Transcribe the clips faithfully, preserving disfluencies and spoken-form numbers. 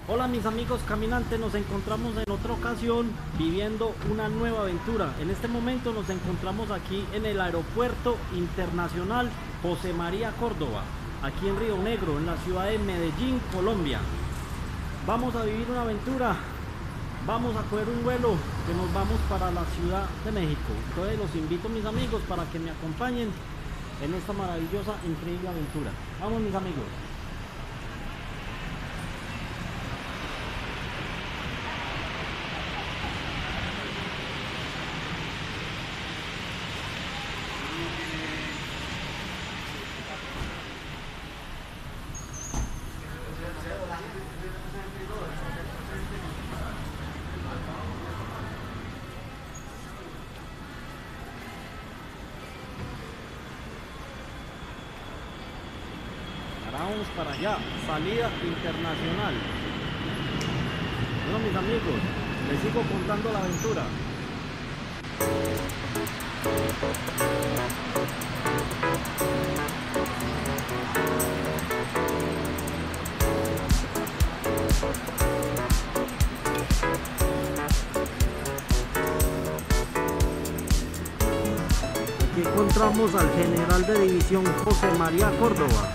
Hola mis amigos caminantes, nos encontramos en otra ocasión viviendo una nueva aventura. En este momento nos encontramos aquí en el Aeropuerto Internacional José María Córdoba, aquí en Río Negro, en la ciudad de Medellín, Colombia. Vamos a vivir una aventura, vamos a coger un vuelo que nos vamos para la Ciudad de México. Entonces los invito mis amigos para que me acompañen en esta maravillosa, increíble aventura. Vamos mis amigos. Vamos para allá, salida internacional. Bueno mis amigos, les sigo contando la aventura. Aquí encontramos al general de división José María Córdoba,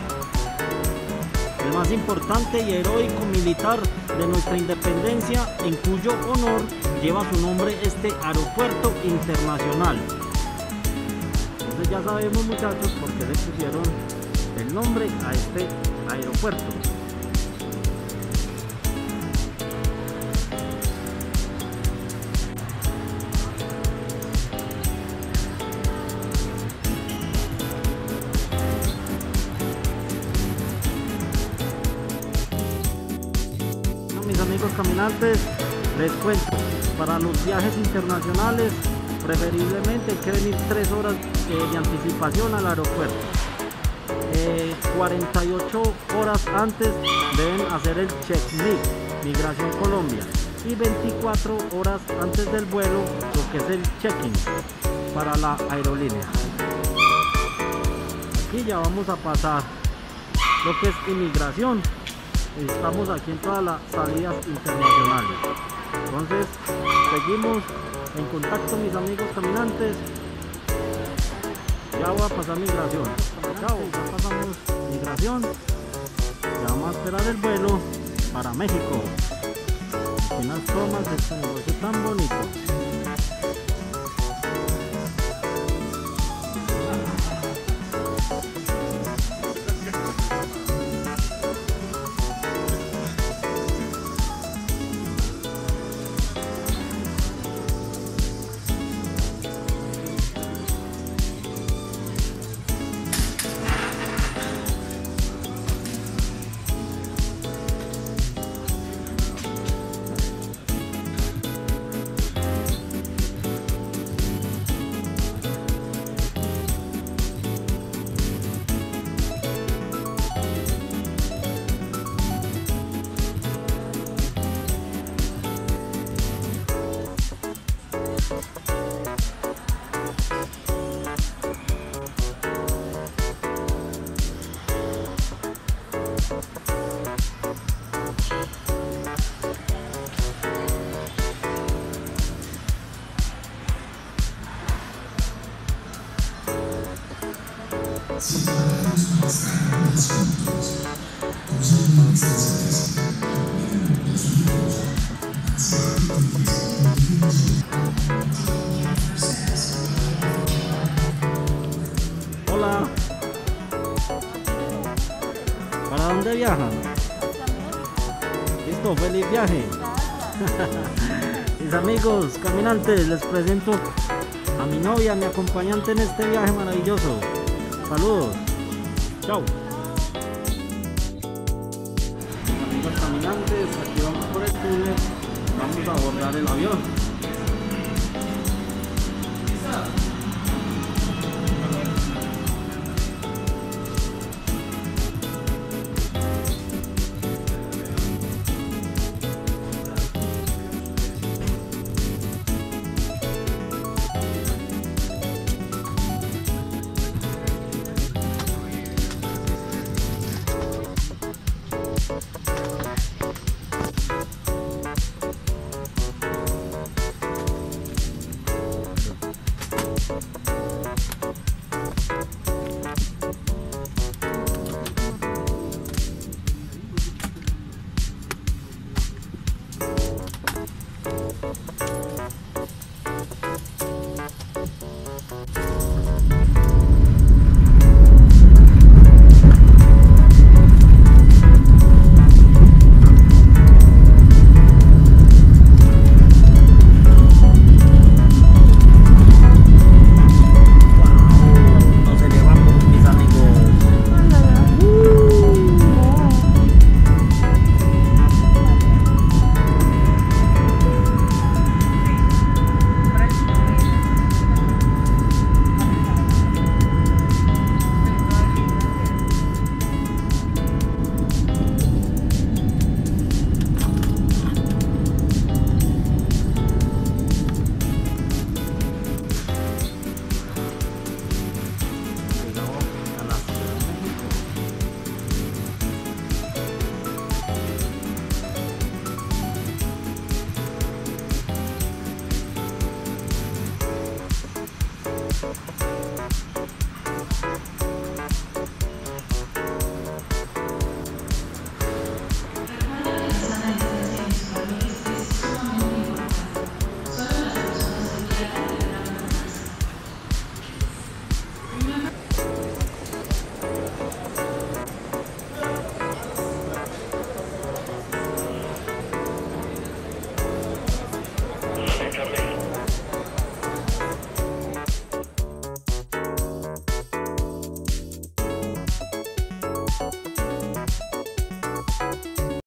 el más importante y heroico militar de nuestra independencia, en cuyo honor lleva su nombre este aeropuerto internacional. Entonces ya sabemos muchachos por qué le pusieron el nombre a este aeropuerto. Mis amigos caminantes, les cuento, para los viajes internacionales preferiblemente hay que venir tres horas eh, de anticipación al aeropuerto. eh, cuarenta y ocho horas antes deben hacer el check-in, Migración Colombia, y veinticuatro horas antes del vuelo lo que es el check-in para la aerolínea. Aquí ya vamos a pasar lo que es inmigración. Estamos aquí en todas las salidas internacionales. Entonces seguimos en contacto mis amigos caminantes. Ya voy a pasar migración. Chao, ya pasamos migración. Ya vamos a esperar el vuelo para México. Aquí unas tomas de este negocio tan bonito. Si tratamos de pasar más juntos, usando nuestras vidas, miren los libros, Hola. ¿Para dónde viajan? Listo, feliz viaje. Mis amigos caminantes, les presento a mi novia, mi acompañante en este viaje maravilloso. Saludos. Chao. Amigos caminantes, aquí vamos por el túnel. Vamos a abordar el avión.